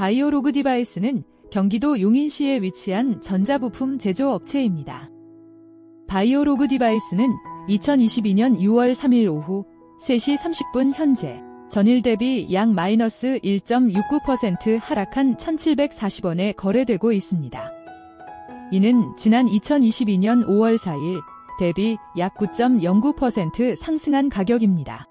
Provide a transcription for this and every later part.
바이오로그 디바이스는 경기도 용인시에 위치한 전자부품 제조업체입니다. 바이오로그 디바이스는 2022년 6월 3일 오후 3시 30분 현재 전일 대비 약 마이너스 1.69% 하락한 1,740원에 거래되고 있습니다. 이는 지난 2022년 5월 4일 대비 약 9.09% 상승한 가격입니다.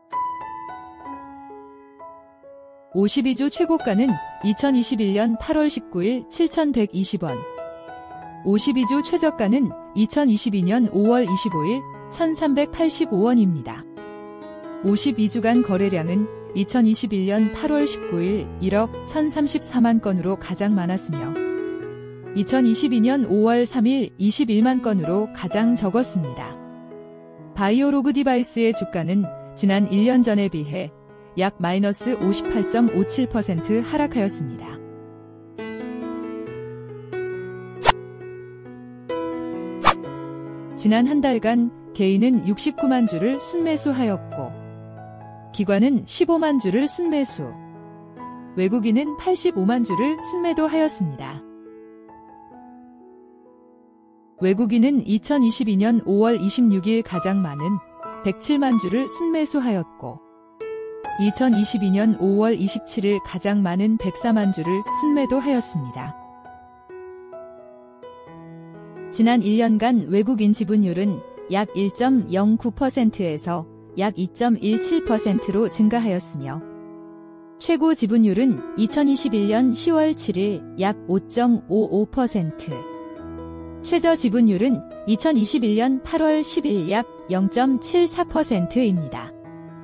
52주 최고가는 2021년 8월 19일 7,120원, 52주 최저가는 2022년 5월 25일 1,385원입니다. 52주간 거래량은 2021년 8월 19일 1억 1,034만 건으로 가장 많았으며 2022년 5월 3일 21만 건으로 가장 적었습니다. 바이오로그 디바이스의 주가는 지난 1년 전에 비해 약 마이너스 58.57% 하락하였습니다. 지난 한 달간 개인은 69만 주를 순매수하였고 기관은 15만 주를 순매수, 외국인은 85만 주를 순매도하였습니다. 외국인은 2022년 5월 26일 가장 많은 107만 주를 순매수하였고 2022년 5월 27일 가장 많은 104만 주를 순매도하였습니다. 지난 1년간 외국인 지분율은 약 1.09%에서 약 2.17%로 증가하였으며 최고 지분율은 2021년 10월 7일 약 5.55%, 최저 지분율은 2021년 8월 10일 약 0.74%입니다.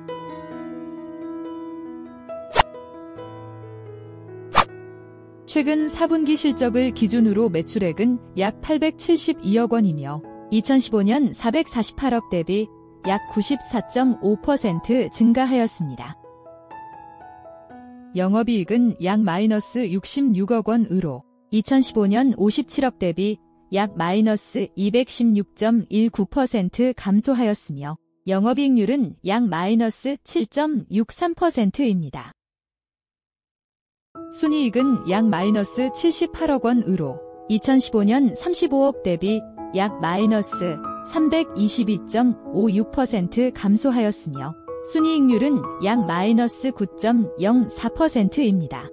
최근 4분기 실적을 기준으로 매출액은 약 872억 원이며 2015년 448억 대비 약 94.5% 증가하였습니다. 영업이익은 약 마이너스 66억 원으로 2015년 57억 대비 약 마이너스 216.19% 감소하였으며 영업이익률은 약 마이너스 7.63%입니다. 순이익은 약 마이너스 78억 원으로 2015년 35억 대비 약 마이너스 322.56% 감소하였으며 순이익률은 약 마이너스 9.04%입니다.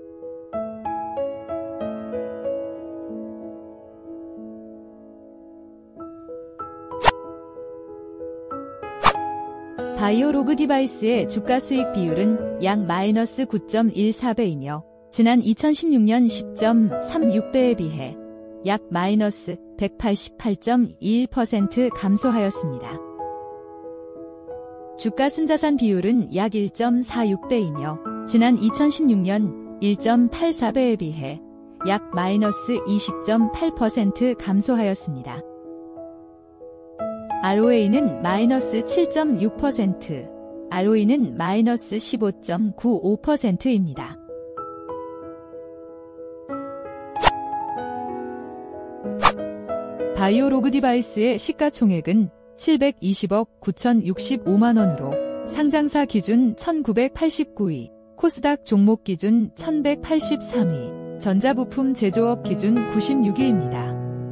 바이오로그 디바이스의 주가 수익 비율은 약 마이너스 9.14배이며 지난 2016년 10.36배에 비해 약 마이너스 188.21% 감소하였습니다. 주가 순자산 비율은 약 1.46배이며 지난 2016년 1.84배에 비해 약 마이너스 20.8% 감소하였습니다. ROA는 마이너스 7.6%, ROE는 마이너스 15.95%입니다. 바이오로그 디바이스의 시가총액은 720억 9,065만원으로 상장사 기준 1989위, 코스닥 종목 기준 1183위, 전자부품 제조업 기준 96위입니다.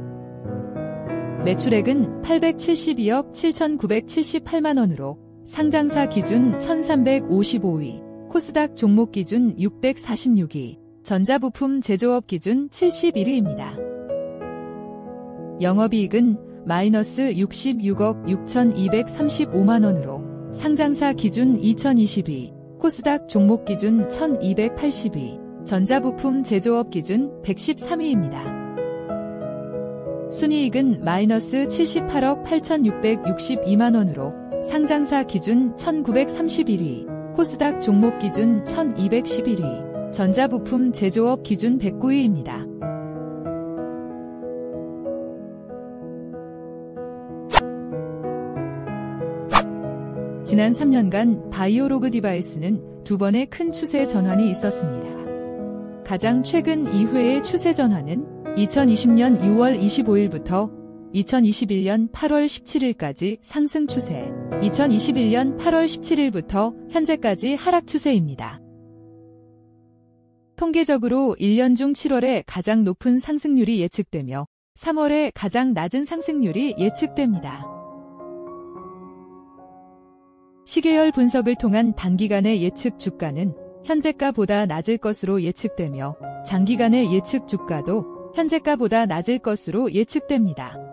매출액은 872억 7,978만원으로 상장사 기준 1355위, 코스닥 종목 기준 646위, 전자부품 제조업 기준 71위입니다. 영업이익은 마이너스 66억 6,235만원으로 상장사 기준 2020위, 코스닥 종목 기준 1280위, 전자부품 제조업 기준 113위입니다. 순이익은 마이너스 78억 8,662만원으로 상장사 기준 1931위, 코스닥 종목 기준 1211위, 전자부품 제조업 기준 109위입니다. 지난 3년간 바이오로그 디바이스는 두 번의 큰 추세 전환이 있었습니다. 가장 최근 2회의 추세 전환은 2020년 6월 25일부터 2021년 8월 17일까지 상승 추세, 2021년 8월 17일부터 현재까지 하락 추세입니다. 통계적으로 1년 중 7월에 가장 높은 상승률이 예측되며 3월에 가장 낮은 상승률이 예측됩니다. 시계열 분석을 통한 단기간의 예측 주가는 현재가보다 낮을 것으로 예측되며 장기간의 예측 주가도 현재가보다 낮을 것으로 예측됩니다.